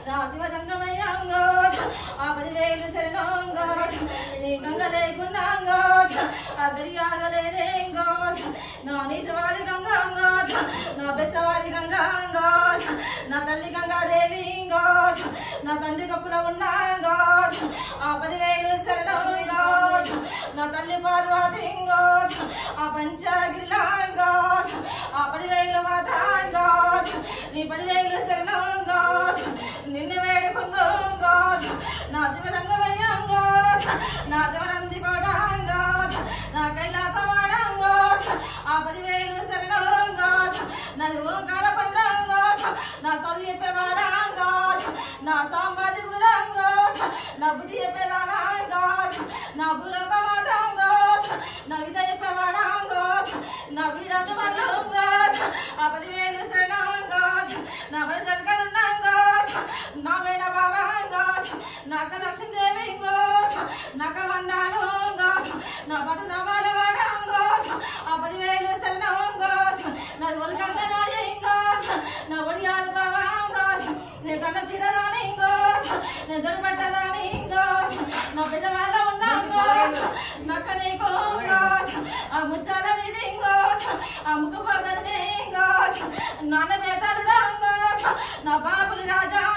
నా శివ సంగమయ్యాంగో ఆ 10,000 శరణంగో నీ గంగ లేకున్నాంగో ఆ గడి ఆగలేదేంగో నా నీచవారి గంగాంగో నా బెస్తవారి గంగాంగో నా తల్లి గంగాదేవింగో నా తండ్రి కప్పులో ఉన్నాంగో ఆ 10,000 శరణంగో నా తల్లి పార్వతింగో ఆ పంచగిరిలాంగో ఆ 10,000 మాతాంగో నీ 10,000 శరణంగో నిన్ను వేడుకుందో నా శివ సంగమయ్యాంగో నా శివనంది కోటాంగో నా కైలాసవాడంగో ఆ 10,000 శరణంగో నాది ఓంకార పరుడంగో నా చదువు చెప్పేవాడంగో నా సాంబాది గురుడంగో నా బుద్ధి చెప్పేదానంగో నా భూలోక మాతంగో నా విధ చెప్పేవాడంగో నా వీడంటు మల్లంగో ఆ 10,000 శరణంగో నా బడి జనకలుండంగో నా మేడ బాబాంగో నా లక్ష్మీదేవింగో నా కమండాలంగో నా పటు నవాల వాడంగో ఆ 10,000 శరణంగో నాది ఒలిగంగ నాయంగో నా ఒడియాలు బాబాంగో నే సన్న తీరదానింగో నే దొరపట్టదానింగో నా పెద్దవాళ్ళ ఉన్నాంగో నక్కనేకోంగో ఆ ముచ్చాల నిదింగో ఆ ముక్కు పోగదినింగో నాన్న బేతాలుడంగో నా బాబులి రాజా